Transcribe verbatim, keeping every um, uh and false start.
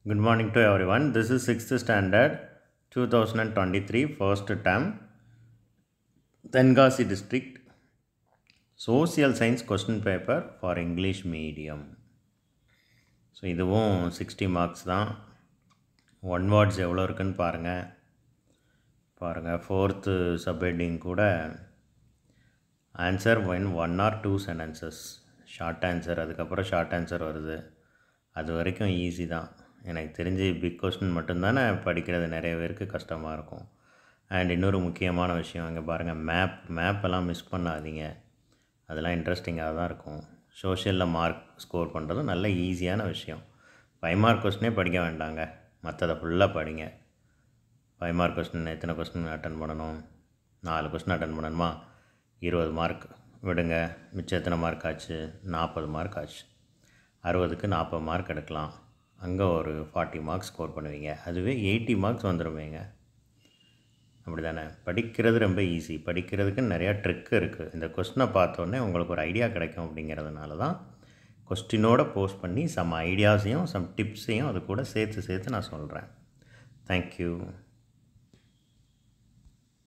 Good morning to everyone. This is sixth standard twenty twenty-three first term Tenkasi district social science question paper for English medium. So இதுவும் sixty marks தான். One words எவ்வளோ இருக்குன்னு பாருங்கள் பாருங்கள் fourth subheading கூட answer when one or two sentences short answer, அதுக்கப்புறம் short answer வருது. அது வரைக்கும் ஈஸி தான். எனக்கு தெரிஞ்சு பிக் கொஸ்டின் மட்டும்தானே படிக்கிறது நிறைய பேருக்கு கஷ்டமாக இருக்கும். அண்ட் இன்னொரு முக்கியமான விஷயம் இங்கே பாருங்கள், மேப் மேப்பெல்லாம் மிஸ் பண்ணாதீங்க. அதெல்லாம் இன்ட்ரெஸ்டிங்காக தான் இருக்கும். சோஷியலில் மார்க் ஸ்கோர் பண்ணுறதும் நல்ல ஈஸியான விஷயம். ஃபைவ் மார்க் கொஸ்டினே படிக்க வேண்டாங்க, மற்றதை ஃபுல்லாக படிங்க. ஃபைவ் மார்க் கொஸ்டின் எத்தனை கொஸ்டின் அட்டன் பண்ணணும்? நாலு கொஸ்டின் அட்டன் பண்ணணுமா? இருபது மார்க் விடுங்க, மிச்சம் எத்தனை மார்க் ஆச்சு? நாற்பது மார்க் ஆச்சு. அறுபதுக்கு நாற்பது மார்க் எடுக்கலாம். அங்கே ஒரு ஃபார்ட்டி மார்க்ஸ் ஸ்கோர் பண்ணுவீங்க. அதுவே எயிட்டி மார்க்ஸ் வந்துடுவீங்க. அப்படி தானே? படிக்கிறது ரொம்ப ஈஸி. படிக்கிறதுக்கு நிறையா ட்ரிக்கு இருக்குது. இந்த கொஸ்டினை பார்த்தோன்னே உங்களுக்கு ஒரு ஐடியா கிடைக்கும். அப்படிங்கிறதுனால தான் கொஸ்டினோடு போஸ்ட் பண்ணி சம் ஐடியாஸையும் சம் டிப்ஸையும் அது கூட சேர்த்து சேர்த்து நான் சொல்கிறேன். தேங்க்யூ.